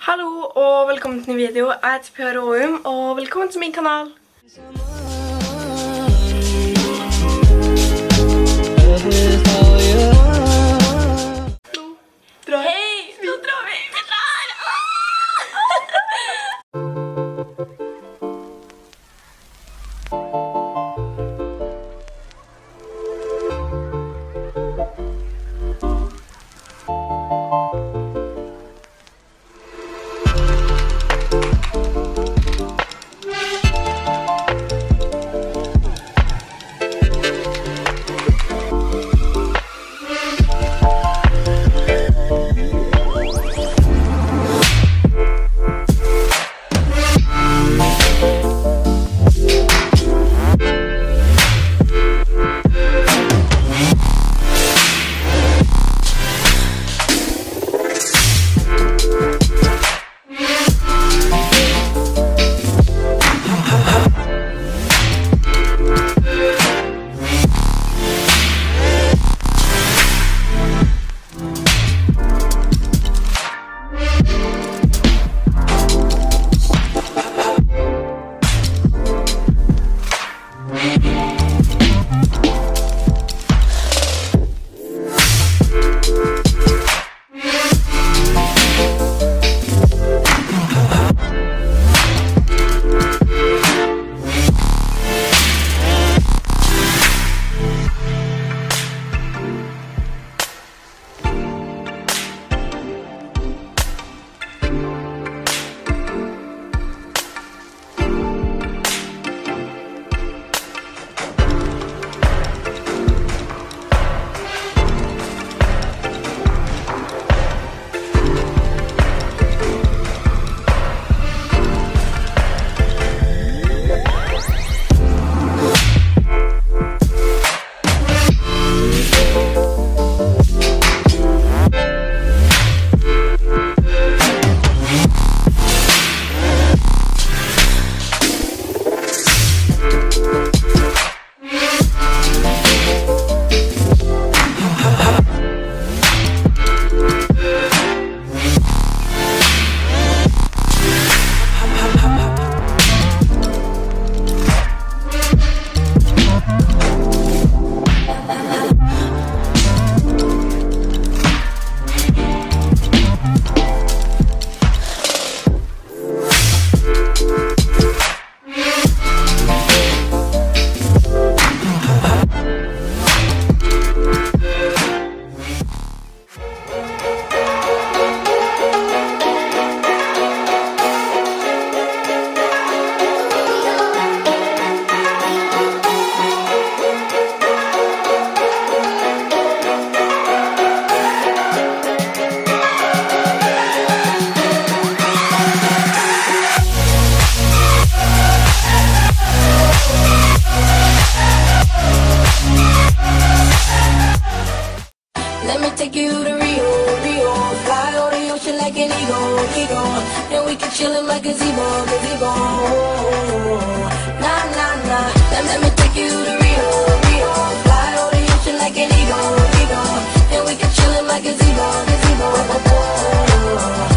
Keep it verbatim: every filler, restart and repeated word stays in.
Hallo og velkommen til en ny video. Jeg heter Pia Råum og velkommen til min kanal. Nå drar vi. Hei, nå drar vi. Vi drar. Let me take you to Rio, Rio. Fly over the ocean like an eagle, eagle. And we can chill in my gazebo, gazebo. Nah, nah, nah. Let, let me take you to Rio, Rio. Fly over the ocean like an eagle, eagle. And we can chill in my gazebo, gazebo.